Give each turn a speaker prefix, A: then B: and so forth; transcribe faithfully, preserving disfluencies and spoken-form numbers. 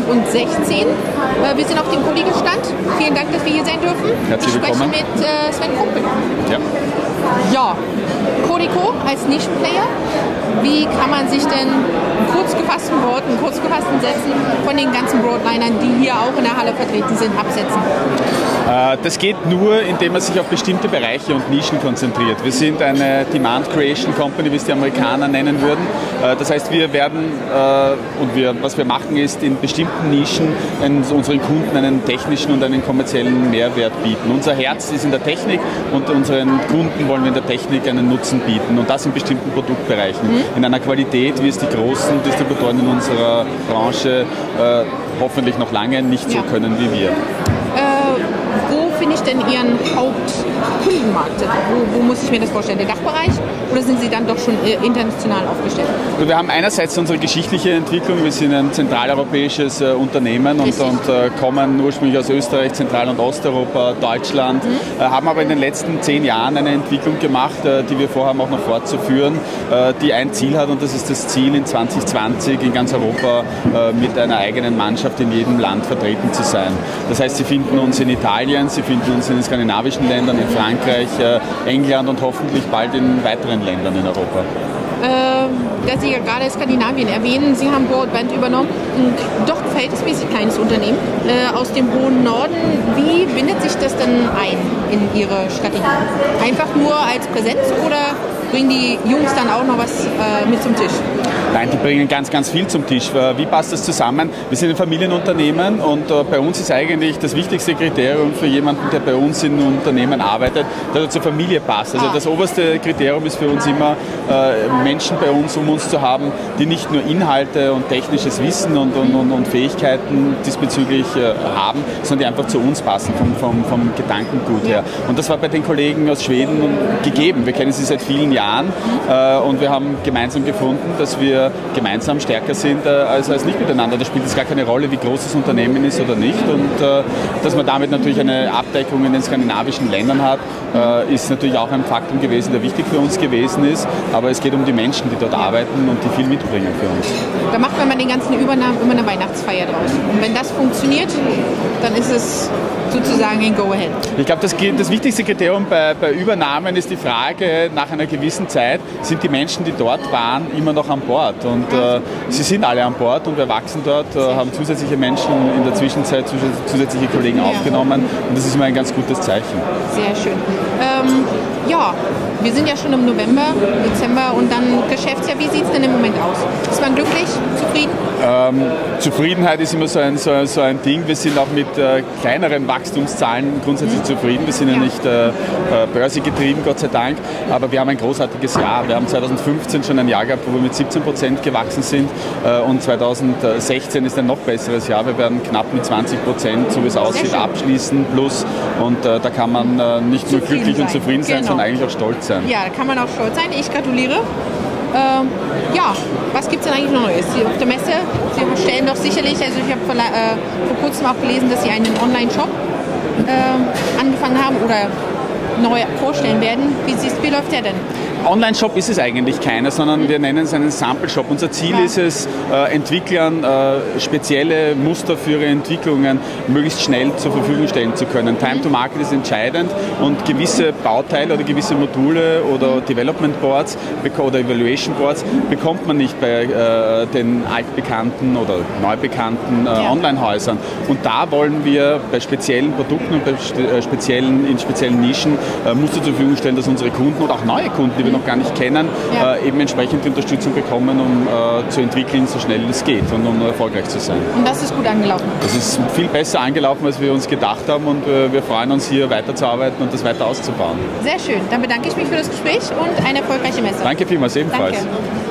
A: zweitausendsechzehn. Äh, wir sind auf dem Kollegestand. Vielen Dank, dass wir hier sein dürfen.
B: Herzlich
A: ich spreche
B: willkommen.
A: mit äh, Sven Kumpel.
B: Ja.
A: Ja, Codeco als Nischenplayer. Wie kann man sich denn in kurz gefassten Worten, in kurz gefassten Sätzen von den ganzen Broadlinern, die hier auch in der Halle vertreten sind, absetzen?
B: Das geht nur, indem man sich auf bestimmte Bereiche und Nischen konzentriert. Wir sind eine Demand Creation Company, wie es die Amerikaner nennen würden. Das heißt, wir werden, und wir, was wir machen, ist in bestimmten Nischen unseren Kunden einen technischen und einen kommerziellen Mehrwert bieten. Unser Herz ist in der Technik und unseren Kunden wollen wir in der Technik einen Nutzen bieten. Und das in bestimmten Produktbereichen. Mhm. In einer Qualität, wie es die großen Distributoren in unserer Branche äh, hoffentlich noch lange nicht
A: ja.
B: so können wie wir.
A: Wo finde ich denn Ihren Hauptkundenmarkt? Wo, wo muss ich mir das vorstellen? Der Dachbereich oder sind Sie dann doch schon international aufgestellt?
B: Also wir haben einerseits unsere geschichtliche Entwicklung. Wir sind ein zentraleuropäisches äh, Unternehmen und, und äh, kommen ursprünglich aus Österreich, Zentral- und Osteuropa, Deutschland, mhm. äh, haben aber in den letzten zehn Jahren eine Entwicklung gemacht, äh, die wir vorhaben auch noch fortzuführen, äh, die ein Ziel hat und das ist das Ziel, in zwanzig zwanzig in ganz Europa äh, mit einer eigenen Mannschaft in jedem Land vertreten zu sein. Das heißt, Sie finden uns in Italien, Sie finden uns in den skandinavischen Ländern, in Frankreich, äh, England und hoffentlich bald in weiteren Ländern in Europa.
A: Ähm, da Sie ja gerade Skandinavien erwähnen, Sie haben Broadband übernommen, ein doch verhältnismäßig kleines Unternehmen äh, aus dem hohen Norden. Wie bindet sich das denn ein in Ihre Strategie? Einfach nur als Präsenz oder bringen die Jungs dann auch noch was äh, mit zum Tisch?
B: Nein, die bringen ganz, ganz viel zum Tisch. Wie passt das zusammen? Wir sind ein Familienunternehmen und äh, bei uns ist eigentlich das wichtigste Kriterium für jemanden, der bei uns in einem Unternehmen arbeitet, dass er zur Familie passt. Also ah. das oberste Kriterium ist für uns immer, äh, Menschen bei uns, um uns zu haben, die nicht nur Inhalte und technisches Wissen und, und, und, und Fähigkeiten diesbezüglich äh, haben, sondern die einfach zu uns passen, vom, vom, vom Gedankengut her. Und das war bei den Kollegen aus Schweden gegeben. Wir kennen sie seit vielen Jahren äh, und wir haben gemeinsam gefunden, dass wir gemeinsam stärker sind äh, als, als nicht miteinander. Da spielt es gar keine Rolle, wie groß das Unternehmen ist oder nicht. Und äh, dass man damit natürlich eine Abdeckung in den skandinavischen Ländern hat, äh, ist natürlich auch ein Faktum gewesen, der wichtig für uns gewesen ist. Aber es geht um die Menschen, die dort arbeiten und die viel mitbringen für uns.
A: Da macht man bei den ganzen Übernahmen immer eine Weihnachtsfeier draus. Und wenn das funktioniert, dann ist es sozusagen ein Go-Ahead.
B: Ich glaube, das, das wichtigste Kriterium bei, bei Übernahmen ist die Frage, nach einer gewissen Zeit, sind die Menschen, die dort waren, immer noch an Bord? Und äh, sie sind alle an Bord und wir wachsen dort, äh, haben zusätzliche Menschen in der Zwischenzeit, zusätzliche Kollegen ja. aufgenommen und das ist immer ein ganz gutes Zeichen.
A: Sehr schön. Ähm, ja, wir sind ja schon im November, Dezember und dann Geschäftsjahr. Wie sieht es denn im Moment aus? Ist man glücklich, zufrieden?
B: Ähm, Zufriedenheit ist immer so ein, so, so ein Ding. Wir sind auch mit äh, kleineren Wachstumszahlen grundsätzlich mhm. zufrieden. Wir sind ja, ja nicht äh, börsegetrieben, Gott sei Dank, aber wir haben ein großartiges Jahr. Wir haben zweitausendfünfzehn schon ein Jahr gehabt, wo wir mit siebzehn Prozent gewachsen sind äh, und zweitausendsechzehn ist ein noch besseres Jahr. Wir werden knapp mit zwanzig Prozent, so wie es aussieht, abschließen plus und äh, da kann man äh, nicht nur glücklich sein. und zufrieden sein, genau. sondern eigentlich auch stolz sein.
A: Ja, da kann man auch stolz sein. Ich gratuliere. Ähm, ja, was gibt es denn eigentlich noch Neues? Sie auf der Messe, Sie stellen doch sicherlich, also ich habe vor, äh, vor kurzem auch gelesen, dass Sie einen Online-Shop äh, angefangen haben oder neu vorstellen werden. Wie, wie läuft der denn?
B: Online-Shop ist es eigentlich keiner, sondern wir nennen es einen Sample-Shop. Unser Ziel ja. ist es, äh, Entwicklern äh, spezielle Muster für ihre Entwicklungen möglichst schnell zur Verfügung stellen zu können. Time to Market ist entscheidend und gewisse Bauteile oder gewisse Module oder Development Boards oder Evaluation Boards bekommt man nicht bei äh, den altbekannten oder neu bekannten äh, ja. Online-Häusern. Und da wollen wir bei speziellen Produkten und bei speziellen, in speziellen Nischen äh, Muster zur Verfügung stellen, dass unsere Kunden oder auch neue Kunden, die wir noch gar nicht kennen, ja. äh, eben entsprechend die Unterstützung bekommen, um äh, zu entwickeln, so schnell es geht und um erfolgreich zu sein.
A: Und das ist gut angelaufen?
B: Das ist viel besser angelaufen, als wir uns gedacht haben und äh, wir freuen uns, hier weiterzuarbeiten und das weiter auszubauen.
A: Sehr schön. Dann bedanke ich mich für das Gespräch und eine erfolgreiche Messe.
B: Danke vielmals, ebenfalls.
A: Danke.